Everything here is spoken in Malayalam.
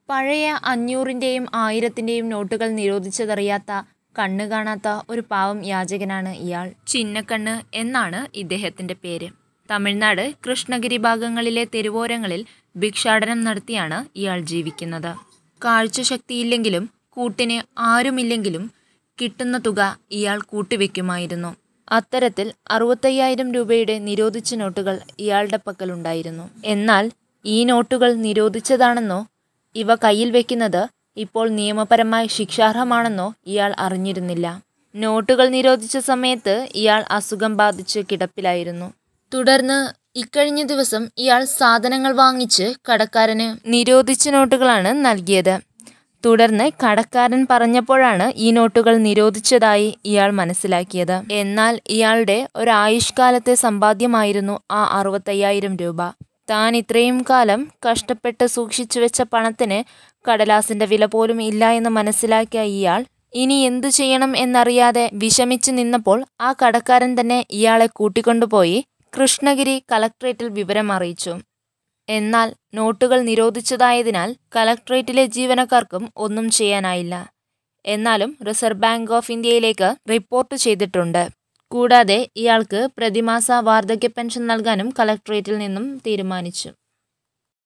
പഴയ 500-ന്റെയും 1000-ന്റെയും നോട്ടുകൾ നിരോധിച്ചതറിയാത്ത കണ്ണ് കാണാത്ത ഒരു പാവം യാചകനാണ് ഇയാൾ. ചിന്നക്കണ്ണ് എന്നാണ് ഇദ്ദേഹത്തിന്റെ പേര്. തമിഴ്നാട് കൃഷ്ണഗിരി ഭാഗങ്ങളിലെ തെരുവോരങ്ങളിൽ ഭിക്ഷാടനം നടത്തിയാണ് ഇയാൾ ജീവിക്കുന്നത്. കാഴ്ചശക്തിയില്ലെങ്കിലും കൂട്ടിന് ആരുമില്ലെങ്കിലും കിട്ടുന്ന തുക ഇയാൾ കൂട്ടിവെക്കുമായിരുന്നു. അത്തരത്തിൽ 65,000 രൂപയുടെ നിരോധിച്ച നോട്ടുകൾ ഇയാളുടെ പക്കലുണ്ടായിരുന്നു. എന്നാൽ ഈ നോട്ടുകൾ നിരോധിച്ചതാണെന്നോ ഇവ കയ്യിൽ വെക്കുന്നത് ഇപ്പോൾ നിയമപരമായി ശിക്ഷാർഹമാണെന്നോ ഇയാൾ അറിഞ്ഞിരുന്നില്ല. നോട്ടുകൾ നിരോധിച്ച സമയത്ത് ഇയാൾ അസുഖം ബാധിച്ച് കിടപ്പിലായിരുന്നു. തുടർന്ന് ഇക്കഴിഞ്ഞ ദിവസം ഇയാൾ സാധനങ്ങൾ വാങ്ങിച്ച് കടക്കാരന് നിരോധിച്ച നോട്ടുകളാണ് നൽകിയത്. തുടർന്ന് കടക്കാരൻ പറഞ്ഞപ്പോഴാണ് ഈ നോട്ടുകൾ നിരോധിച്ചതായി ഇയാൾ മനസ്സിലാക്കിയത്. എന്നാൽ ഇയാളുടെ ഒരായുഷ്കാലത്തെ സമ്പാദ്യമായിരുന്നു ആ 65,000 രൂപ. താൻ ഇത്രയും കാലം കഷ്ടപ്പെട്ട് സൂക്ഷിച്ചു വെച്ച പണത്തിന് കടലാസിന്റെ വില പോലും ഇല്ല എന്ന് മനസ്സിലാക്കിയ ഇയാൾ ഇനി എന്തു ചെയ്യണം എന്നറിയാതെ വിഷമിച്ചു നിന്നപ്പോൾ ആ കടക്കാരൻ തന്നെ ഇയാളെ കൂട്ടിക്കൊണ്ടുപോയി കൃഷ്ണഗിരി കളക്ട്രേറ്റിൽ വിവരം അറിയിച്ചു. എന്നാൽ നോട്ടുകൾ നിരോധിച്ചതായതിനാൽ കളക്ട്രേറ്റിലെ ജീവനക്കാർക്കും ഒന്നും ചെയ്യാനായില്ല. എന്നാലും റിസർവ് ബാങ്ക് ഓഫ് ഇന്ത്യയിലേക്ക് റിപ്പോർട്ട് ചെയ്തിട്ടുണ്ട്. കൂടാതെ ഇയാൾക്ക് പ്രതിമാസ വാർദ്ധക്യ പെൻഷൻ നൽകാനും കളക്ട്രേറ്റിൽ നിന്നും തീരുമാനിച്ചു.